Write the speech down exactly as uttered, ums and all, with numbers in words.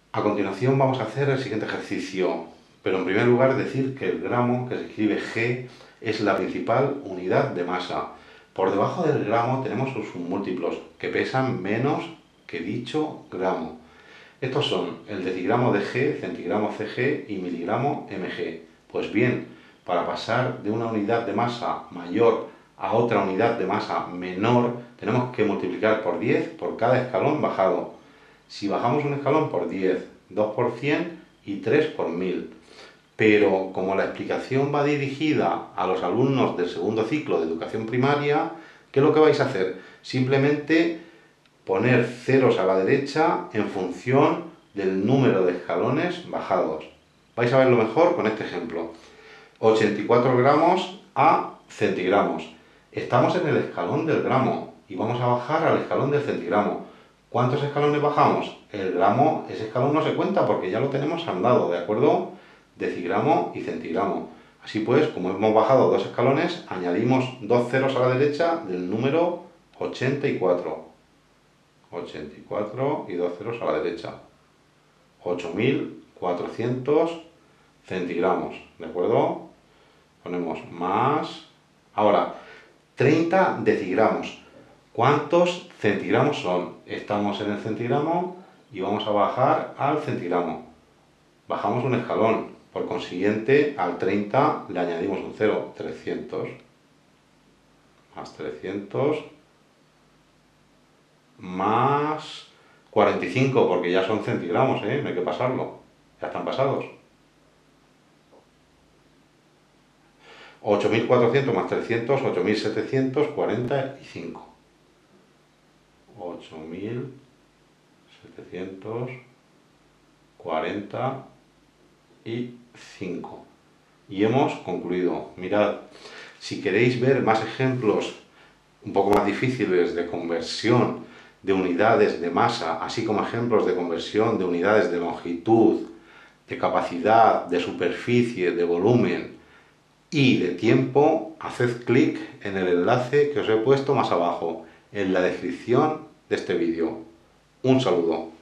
A continuación vamos a hacer el siguiente ejercicio, pero en primer lugar decir que el gramo, que se escribe G, es la principal unidad de masa. Por debajo del gramo tenemos sus múltiplos, que pesan menos que dicho gramo. Estos son el decigramo de G, centigramo C G y miligramo M G. Pues bien, para pasar de una unidad de masa mayor a otra unidad de masa menor, tenemos que multiplicar por diez por cada escalón bajado. Si bajamos un escalón por diez, dos por cien y tres por mil. Pero como la explicación va dirigida a los alumnos del segundo ciclo de educación primaria, ¿qué es lo que vais a hacer? Simplemente poner ceros a la derecha en función del número de escalones bajados. Vais a verlo mejor con este ejemplo. ochenta y cuatro gramos a centigramos. Estamos en el escalón del gramo y vamos a bajar al escalón del centigramo. ¿Cuántos escalones bajamos? El gramo, ese escalón no se cuenta porque ya lo tenemos andado, ¿de acuerdo? Decigramo y centigramo. Así pues, como hemos bajado dos escalones, añadimos dos ceros a la derecha del número ochenta y cuatro. ochenta y cuatro y dos ceros a la derecha. ocho mil cuatrocientos centigramos, ¿de acuerdo? Ponemos más. Ahora, treinta decigramos. ¿Cuántos centigramos son? Estamos en el centigramo y vamos a bajar al centigramo. Bajamos un escalón, por consiguiente al treinta le añadimos un cero, trescientos. Más trescientos. Más cuarenta y cinco, porque ya son centigramos, ¿eh? No hay que pasarlo. Ya están pasados. ocho mil cuatrocientos más trescientos, ocho mil setecientos cuarenta y cinco. ocho mil setecientos cuarenta y cinco. Y hemos concluido. Mirad, si queréis ver más ejemplos un poco más difíciles de conversión de unidades de masa, así como ejemplos de conversión de unidades de longitud, de capacidad, de superficie, de volumen y de tiempo, haced clic en el enlace que os he puesto más abajo, en la descripción de este vídeo. Un saludo.